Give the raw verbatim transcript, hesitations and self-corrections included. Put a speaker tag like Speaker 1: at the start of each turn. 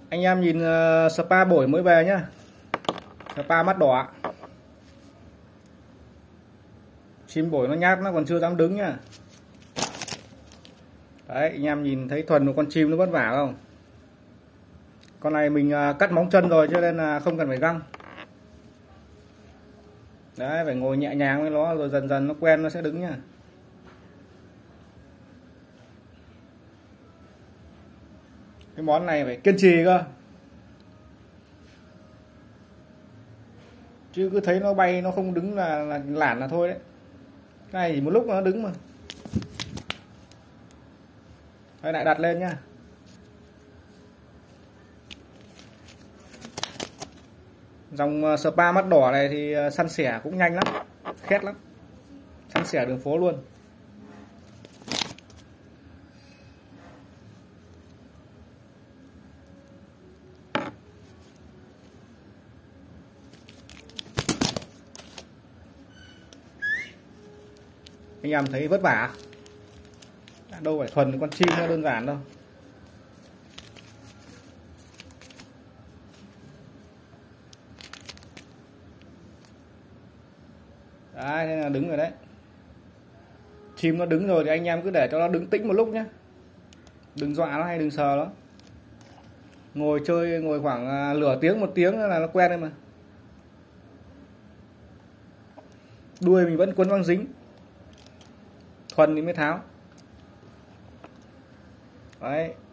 Speaker 1: Anh em nhìn uh, spa bổi mới về nhá. Spa mắt đỏ. Chim bổi nó nhát, nó còn chưa dám đứng nhá. Đấy, anh em nhìn thấy thuần một con chim nó vất vả không? Con này mình uh, cắt móng chân rồi cho nên là không cần phải găng. Đấy, phải ngồi nhẹ nhàng với nó rồi dần dần nó quen nó sẽ đứng nhá. Cái món này phải kiên trì cơ. Chứ cứ thấy nó bay nó không đứng là, là lản là thôi đấy. Cái này chỉ một lúc nó đứng mà. Đây, lại đặt lên nhá. Dòng spa mắt đỏ này thì săn sẻ cũng nhanh lắm, khét lắm, săn sẻ đường phố luôn. Anh em thấy vất vả, đâu phải thuần con chim nó đơn giản đâu. Đấy, nên là đứng rồi đấy. Chim nó đứng rồi thì anh em cứ để cho nó đứng tĩnh một lúc nhé. Đừng dọa nó hay đừng sờ nó. Ngồi chơi ngồi khoảng nửa tiếng một tiếng là nó quen đấy mà. Đuôi mình vẫn quấn băng dính, thuần thì mới tháo. Đấy.